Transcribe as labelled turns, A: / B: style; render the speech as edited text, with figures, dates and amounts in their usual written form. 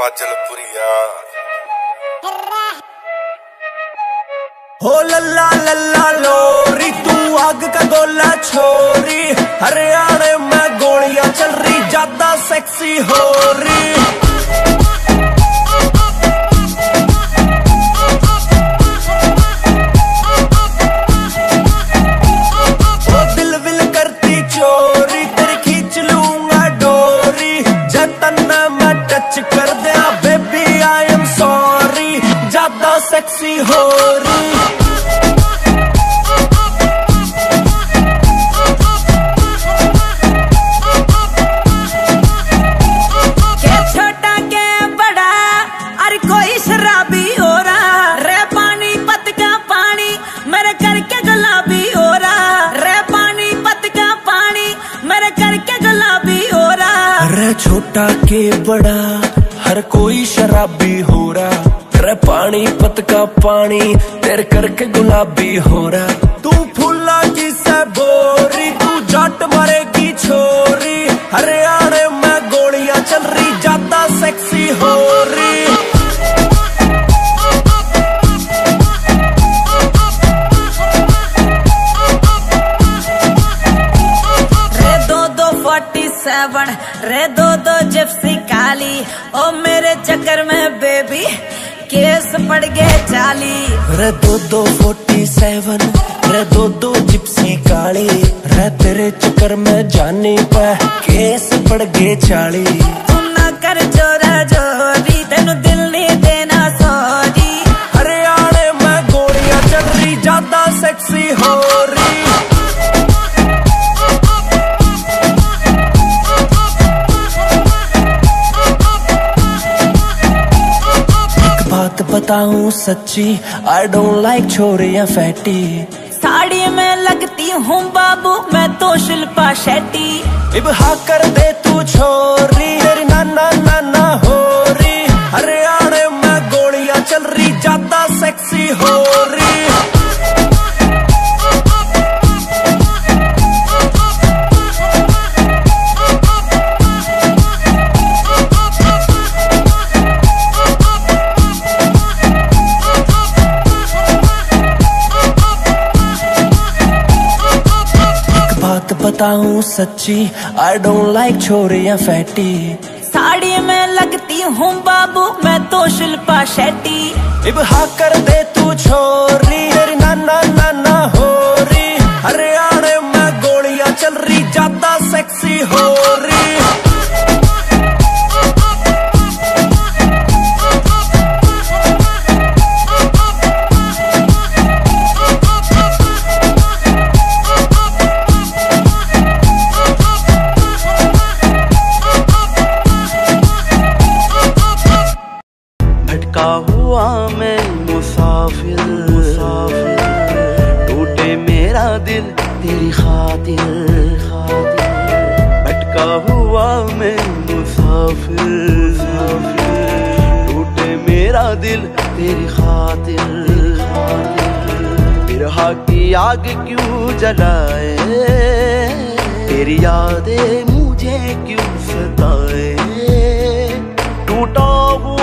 A: फाजलपुरिया।
B: हो लल्ला लल्ला लोरी तू आग का गोला छोरी, हरियाणा में गोलियां चल रही ज्यादा सेक्सी हो रही। सेक्सी हो रही
C: के छोटा के बड़ा अरे कोई शराबी हो रहा रे, पानी पत का पानी मेरे करके गुलाबी हो रहा रे, पानी पत का पानी मेरे करके गुलाबी हो रहा
B: रे। छोटा के बड़ा हर कोई शराबी हो रहा रे, पानी पत का पानी तेरे करके गुलाबी हो रहा। तू फूला की से बोरी, तू जट मरेगी छोरी, हरियाणा में गोलियां चल रही ज्यादा सेक्सी हो रही।
C: रे 2-2-47 रे 2-2 जिप्सी काली, ओ मेरे चक्कर में बेबी केस पड़ गए 40
B: रे 2-2-47 रे 2-2 जिप्सी काली, रे तेरे चक्कर में जाने पे केस पड़ गए 40।
C: तू ना कर जोरा जोरी तेनू दिल नहीं देना सॉरी,
B: हरियाणा में गोलियां चल रही ज्यादा सेक्सी हो रही। बात बताऊं सच्ची, आई डोंट लाइक छोरियां फैटी,
C: साड़ी में लगती हूँ बाबू मैं तो शिल्पा शेट्टी।
B: इब हाँ कर दे तू छोरी, तेरी नाना नाना हो रही, हरियाणा में गोलियां चल रही ज्यादा सेक्सी हो रही। बताऊं सच्ची, आई डोंट लाइक छोरियां फैटी,
C: साड़ी में लगती हूँ बाबू मैं तो शिल्पा शेट्टी।
B: इब हाँ कर दे तू छोरी, तेरी नाना नाना हो रही, हरियाणा में गोलियां चल रही ज्यादा सेक्सी हो रही।
D: भटका हुआ मैं मुसाफिर, टूटे मेरा दिल तेरी खातिर, भटका हुआ मैं मुसाफिर, टूटे मेरा दिल तेरी खातिर, बिरहा की आग क्यों जलाए, तेरी यादें मुझे क्यों सताए, टूटा हुआ